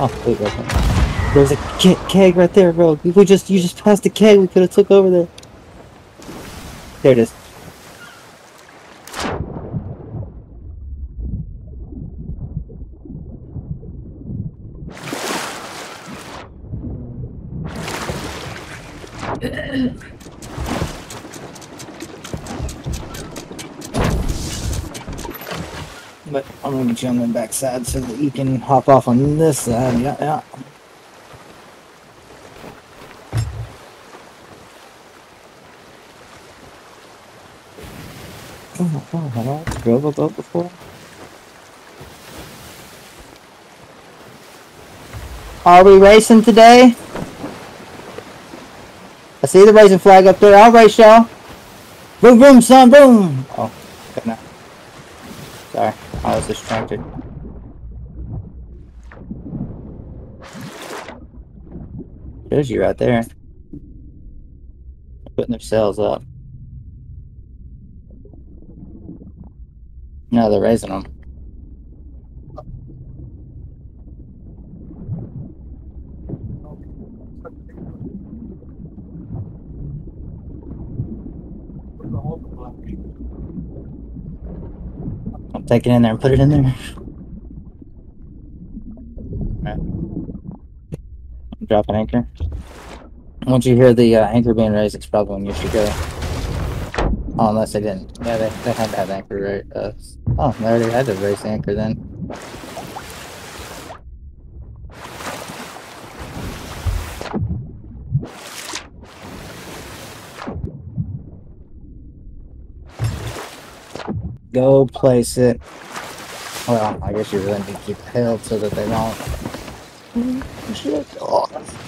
Oh, wait, wait. There's a keg right there, bro. You just passed the keg. We could have took over there. There it is. But I'm gonna get you on the back side so that you can hop off on this side. Yeah, yeah. Oh, have I drove a boat before? Are we racing today? I see the racing flag up there. I'll race y'all. Boom, boom, son, boom. Oh, okay, no. Sorry, I was distracted. Shows you right there. They're putting their sails up. No, they're raising them. I'll take it in there and put it in there. Right. Drop an anchor. Once you hear the anchor being raised, it's probably when you should go. Oh, unless they didn't. Yeah, they had to have anchor right. Oh, they already had to raise the anchor then. Go place it. Well, I guess you really need to keep it held so that they won't. Shit. Oh.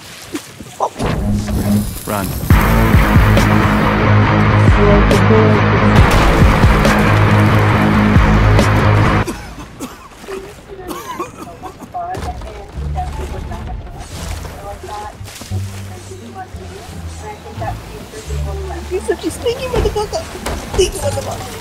Run. You're such a sneaky motherfucker. Sneaky motherfucker.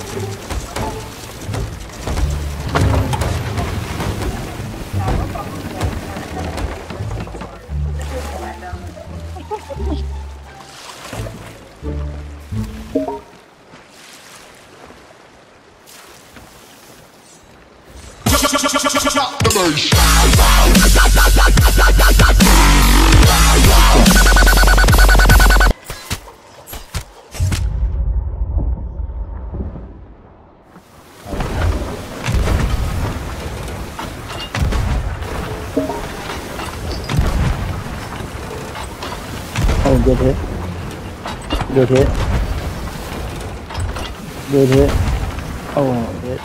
Oh, good hit. Good hit. Good hit. Oh, hit.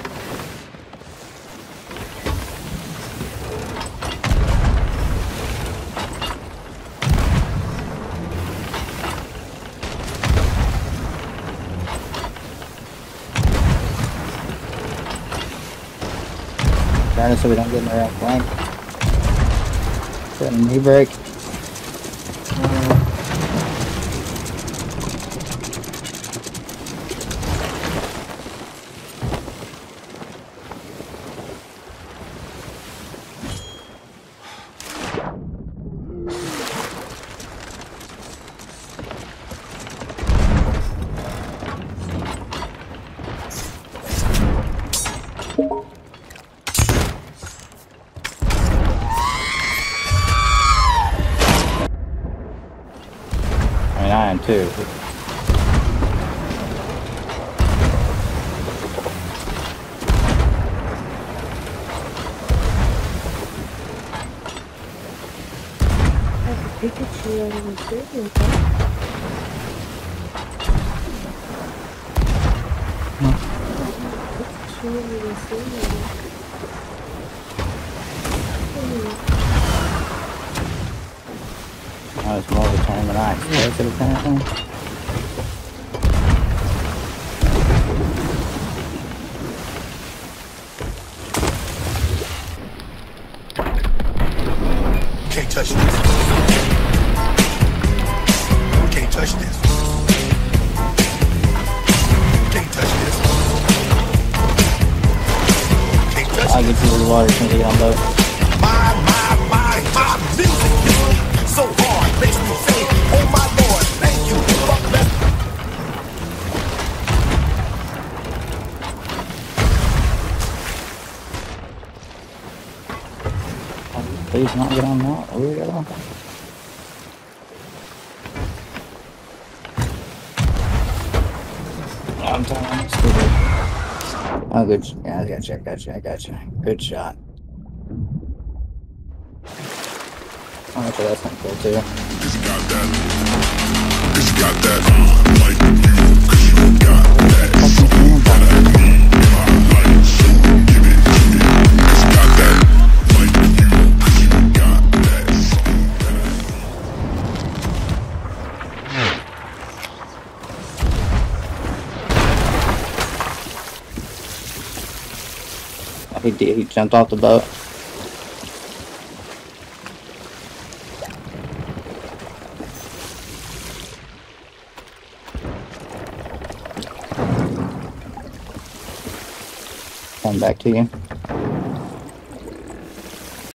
Turn it so we don't get in the right flank. Put a knee brake. I am too. Pikachu out of the studio, Oh, it's more of a tournament I expected of kind of thing. Can't touch this. Can't touch this. Can't touch this. Can't touch I'll get you to the water as soon as you get on boat. My please not get on that weirdo. I'm telling you, stupid. Oh, good. Yeah, I gotcha. Good shot. How much of that's gonna kill too? Cause you got that. Cause you got that. Like you. Cause you got that. Something that I need in my life. So give it to me. Cause you got that. Like you. Cause you got that. Something that He jumped off the boat. Come back to you.